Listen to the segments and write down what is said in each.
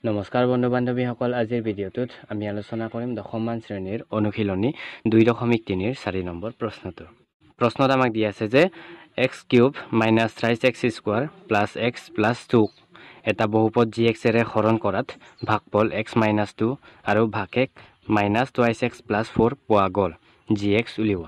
নমস্কাৰ বন্ধু বান্ধৱীসকল, আজিৰ ভিডিঅ'টোত আমি আলোচনা কৰিম দশমমান শ্ৰেণীৰ অনুশীলনী 2.3 ৰ 4 নম্বৰ প্ৰশ্নটো। প্ৰশ্নত আমাক দিয়া আছে যে x³ - 3x² + x + 2 এটা বহুপদ gx এৰে হৰণ কৰাত ভাগফল x - 2 আৰু ভাগশেষ -2x + 4 পোৱা গ'ল। gx উলিওৱা।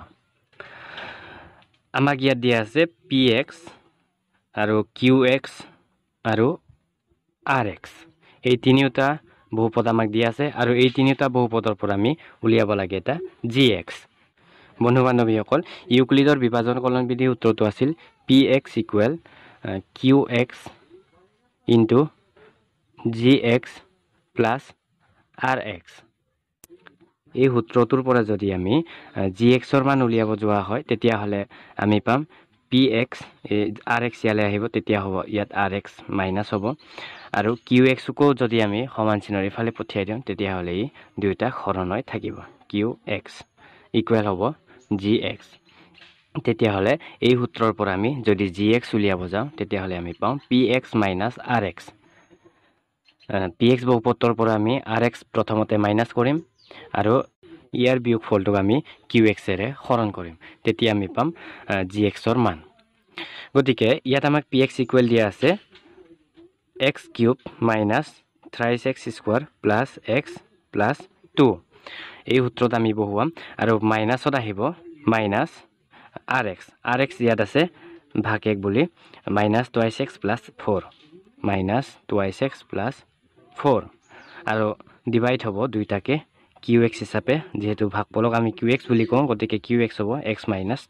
আমাক ইয়াত দিয়া আছে px আৰু qx আৰু rx। এই তিনিটা বহুপদ আমাক দিয়া আছে আৰু এই তিনিটা বহুপদৰ পৰা আমি উলিয়াব লাগে এটা gx। বন্ধু বান্ধৱীসকল, ইউক্লিডৰ বিভাজন কলন বিধি সূত্ৰটো আছিল px = qx * gx + rx। এই সূত্ৰটোৰ পৰা যদি আমি gx ৰ মান উলিয়াব যোৱা হয় তেতিয়াহ'লে আমি পাম px rx ইয়ালৈ আহিব, তেতিয়া হ'ব ইয়াত rx মাইনাছ হ'ব আৰু qx-কো যদি আমি সমান চিনৰ ইফালে পঠিয়াই দিওঁ তেতিয়াহ'লে ই দুয়োটা হৰণ হৈ থাকিব। qx ইকুৱেল হ'ব gx। তেতিয়াহ'লে এই সূত্ৰৰ পৰা আমি যদি gx উলিয়াব যাওঁ তেতিয়াহ'লে আমি পাম px - rx। px বহুপদৰ পৰা আমি rx প্ৰথমতে মাইনাছ কৰিম আৰু ইয়াৰ বিয়োগফলটোক আমি qx এৰে হৰণ কৰিম, তেতিয়া আমি পাম gx ৰ মান। গতিকে ইয়াত আমাক px ইকুৱেল দিয়া আছে x³ - 3x² + x + 2। এই সূত্ৰত আমি বহুৱাম আৰু মাইনাছত আহিব -rx। rx ইয়াত আছে ভাগশেষ বুলি -2x + 4 -2x + 4 আৰু ডিভাইড হ'ব দুইটাকে qx হিচাপে, যিহেতু ভাগফলক আমি qx বুলি কওঁ গতিকে qx হ'ব x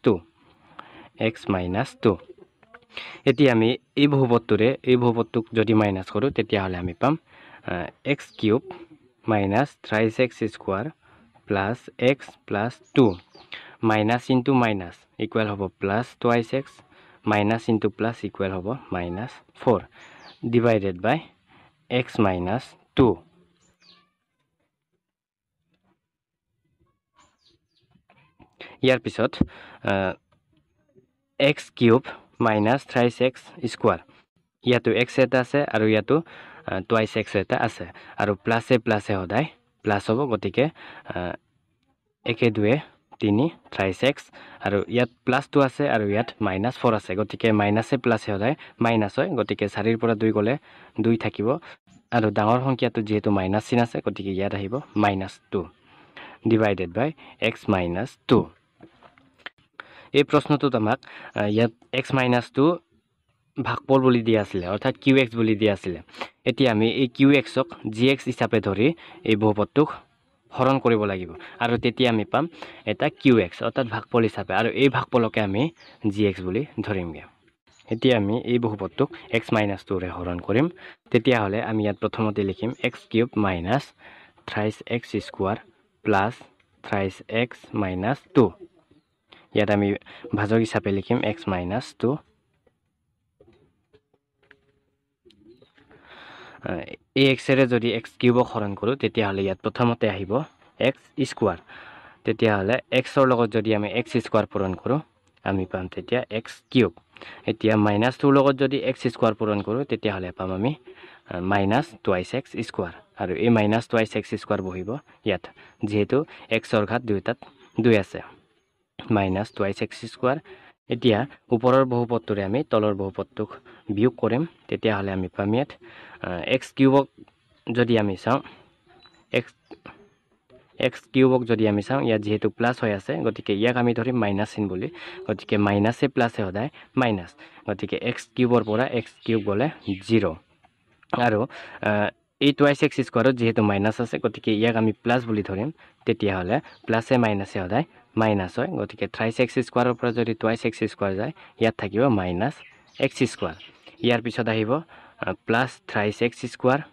- 2। এতিয়া আমি এই বহুপদটোক যদি মাইনাছ কৰোঁ তেতিয়াহ'লে আমি পাম x³ - 3x² + x + 2 minus into minus equal হ'ব +2x minus into plus equal হ'ব -4 ডিভাইডেড বাই x - 2। ইয়াৰ পিছত x³ - 3x², ইয়াতো x এটা আছে আৰু ইয়াতো 2x এটা আছে আৰু প্লাছে প্লাছে সদায় প্লাছ হ'ব, গতিকে 1 2 3 3x আৰু ইয়াত প্লাছটো আছে আৰু ইয়াত -4 আছে, গতিকে মাইনাছে প্লাছে সদায় মাইনাছ হয়, গতিকে 4ৰ পৰা 2 গ'লে 2 থাকিব আৰু ডাঙৰ সংখ্যাটো যিহেতু মাইনাছ চিন আছে গতিকে ইয়াত আহিব -2 ডিভাইডেড বাই x - 2। এই প্ৰশ্নটোত আমাক ইয়াত x - 2 ভাগফল বুলি দিয়া আছিলে, অৰ্থাৎ qx বুলি দিয়া আছিলে। এতিয়া আমি এই qx-ক gx হিচাপে ধৰি এই বহুপদটোক হৰণ কৰিব লাগিব আৰু তেতিয়া আমি পাম এটা qx অৰ্থাৎ ভাগফল হিচাপে, আৰু এই ভাগফলকে আমি gx বুলি ধৰিমগৈ। এতিয়া আমি এই বহুপদটোক x - 2ৰে হৰণ কৰিম, তেতিয়াহ'লে আমি ইয়াত প্ৰথমতে লিখিম x³ - 3x² + 3x - 2। ইয়াত আমি ভাজক হিচাপে লিখিম x - 2। এই xৰে যদি x³ হৰণ কৰোঁ তেতিয়াহ'লে ইয়াত প্ৰথমতে আহিব x²। তেতিয়াহ'লে xৰ লগত যদি আমি x² পূৰণ কৰোঁ আমি পাম তেতিয়া x³ এতিয়া -2ৰ লগত যদি x² পূৰণ কৰোঁ তেতিয়াহ'লে পাম আমি -2x² আৰু এই -2x² বহিব ইয়াত, যিহেতু xৰ ঘাত দুয়োটাত 2 আছে -2x²। এতিয়া ওপৰৰ বহুপদটোৰে আমি তলৰ বহুপদটোক বিয়োগ কৰিম, তেতিয়াহ'লে আমি পাম ইয়াত x³ যদি আমি চাওঁ x³ যদি আমি চাওঁ ইয়াত যিহেতু প্লাছ হৈ আছে গতিকে ইয়াক আমি ধৰিম মাইনাছ চিন বুলি, গতিকে মাইনাছে প্লাছে সদায় মাইনাছ, গতিকে x³ পৰা x³ গ'লে 0 আৰু এই 2x² যিহেতু মাইনাছ আছে গতিকে ইয়াক আমি প্লাছ বুলি ধৰিম, তেতিয়াহ'লে প্লাছে মাইনাছে সদায় মাইনাছ হয়, গতিকে 3x² পৰা যদি 2x² যায় ইয়াত থাকিব -x²। ইয়াৰ পিছত আহিব +3x²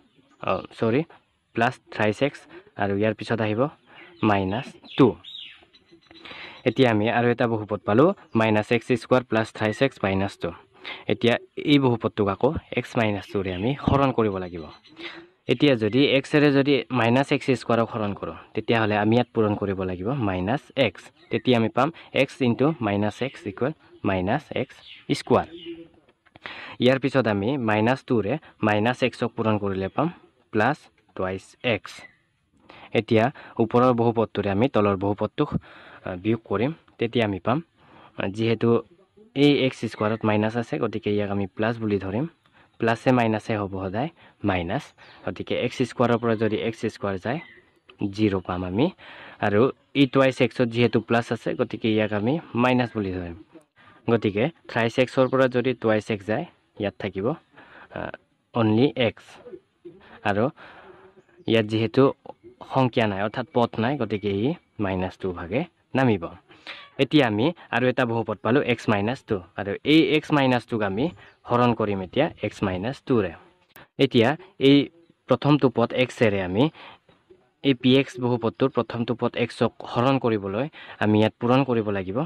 +3x আৰু ইয়াৰ পিছত আহিব -2। এতিয়া আমি আৰু এটা বহুপদ পালোঁ -x² + 3x - 2। এতিয়া এই বহুপদটোক আকৌ x - 2ৰে আমি হৰণ কৰিব লাগিব। এতিয়া যদি xৰে যদি -x² হৰণ কৰোঁ তেতিয়াহ'লে আমি ইয়াত পূৰণ কৰিব লাগিব -x, তেতিয়া আমি পাম x * -x = -x²। ইয়াৰ পিছত আমি -2ৰে -x-ক পূৰণ কৰিলে পাম প্লাছ টুৱাইছ এক্স এতিয়া ওপৰৰ বহুপদটোৰে আমি তলৰ বহুপদটোক বিয়োগ কৰিম তেতিয়া আমি পাম যেহেতু এই এক্স স্কোৱাৰত মাইনাছ আছে গতিকে ইয়াক আমি প্লাছ বুলি ধৰিম প্লাছে মাইনাছে হ'ব সদায় মাইনাছ গতিকে এক্স স্কোৱাৰৰ পৰা যদি এক্স স্কোৱাৰ যায় 0 পাম আমি আৰু এই টুৱাইছ এক্সত যেহেতু প্লাছ আছে গতিকে ইয়াক আমি মাইনাছ বুলি ধৰিম গতিকে থ্ৰাইছ এক্সৰ পৰা যদি টুৱাইছ এক্স যায় ইয়াত থাকিব অনলি এক্স আৰু ইয়াত যেহেতু সংখ্যা নাই অৰ্থাৎ পদ নাই গতিকে ই -2 ভাগে নামিব এতিয়া আমি আৰু এটা বহুপদ পালো x - 2 আৰু এই x - 2ক আমি হৰণ কৰিম এতিয়া x - 2 ৰে এতিয়া এই প্ৰথমটো পদ x ৰে আমি এই px বহুপদটোৰ প্ৰথমটো পদ x ক হৰণ কৰিবলৈ আমি ইয়াত পূৰণ কৰিব লাগিব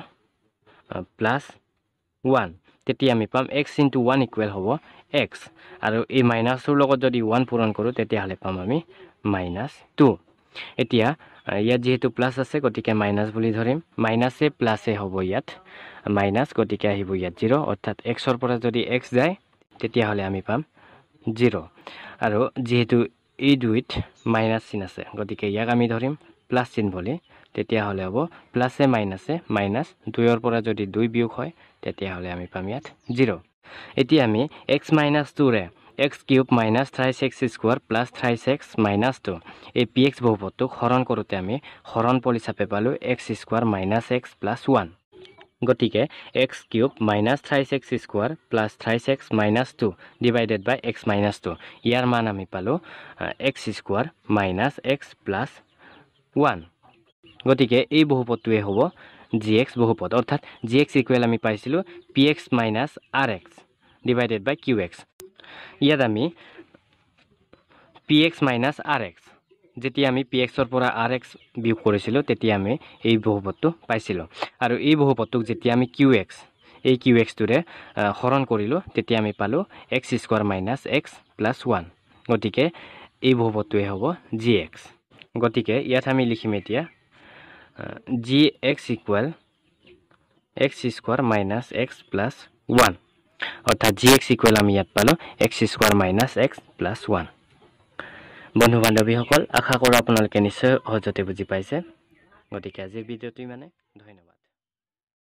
+1 তেতিয়া আমি পাম x * 1 = হ'ব x আৰু এই মাইনাছৰ লগত যদি 1 পূৰণ কৰো তেতিয়া হলে পাম আমি -2 এতিয়া ইয়াত যেহেতু প্লাস আছে গতিকে মাইনাস বুলি ধৰিম মাইনাসে প্লাসে হ'ব ইয়াত মাইনাস গতিকে আহিব ইয়াত 0 অৰ্থাৎ x ৰ পৰা যদি x যায় তেতিয়া হলে আমি পাম 0 আৰু যেহেতু এই দুইত মাইনাস চিন আছে গতিকে ইয়াক আমি ধৰিম প্লাস চিন বুলি তেতিয়া হলে হ'ব প্লাসে মাইনাসে মাইনাস 2 ৰ পৰা যদি 2 বিয়োগ হয় তেতিয়া হলে আমি পাম ইয়াত 0 এতিয়া আমি x - 2 ৰে x cube minus thrice x square plus thrice x minus 2 এই px বহুপদটোক হৰণ কৰোতে আমি হৰণ ফল হিচাপে পালো x square minus x plus 1 গতিকে x cube minus thrice x square plus thrice x minus 2 divided by x minus 2 ইয়াৰ মান আমি পালো x square minus x plus 1 গতিকে এই বহুপদটোৱে হ'ব gx বহুপদ অৰ্থাৎ gx ইকুৱেল আমি পাইছিলো px minus rx divided by qx ইয়াত আমি px minus rx যেতিয়া আমি px ৰ পৰা rx বিয়োগ কৰিছিলো তেতিয়া আমি এই বহুপদটো পাইছিলো আৰু এই বহুপদটোক যেতিয়া আমি qx এই qx টোৰে হৰণ কৰিলো তেতিয়া আমি পালো x square minus x plus 1 গতিকে এই বহুপদটোৱে হ'ব gx গতিকে ইয়াত আমি লিখিম এতিয়া gx equal x square minus x plus 1 অর্থাৎ gx ইকুয়াল আমি ইয়াত পালো x square minus x plus 1 বন্ধু বান্ধৱীসকল আশা কৰো আপোনালোকে নিশ্চয় সহজতে বুজি পাইছে গতিকে আজিৰ ভিডিঅ'টো মানে ধন্যবাদ